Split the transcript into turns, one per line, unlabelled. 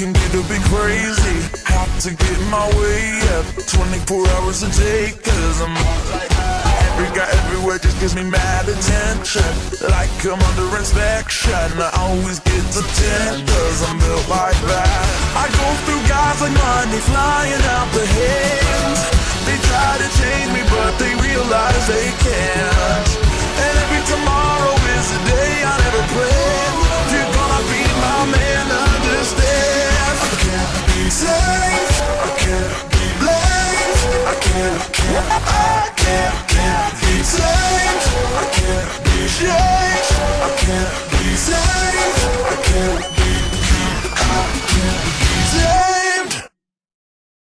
can get a bit crazy. Have to get my way up 24 hours a day, cause I'm every guy everywhere just gives me mad attention. Like I'm under inspection, I always get the 10, cause I'm built like that. I go through guys like money flying out the hands. They try to change me but they realize they can't. And every tomorrow is a day I never planned. If you're gonna be my man, understand I can't be safe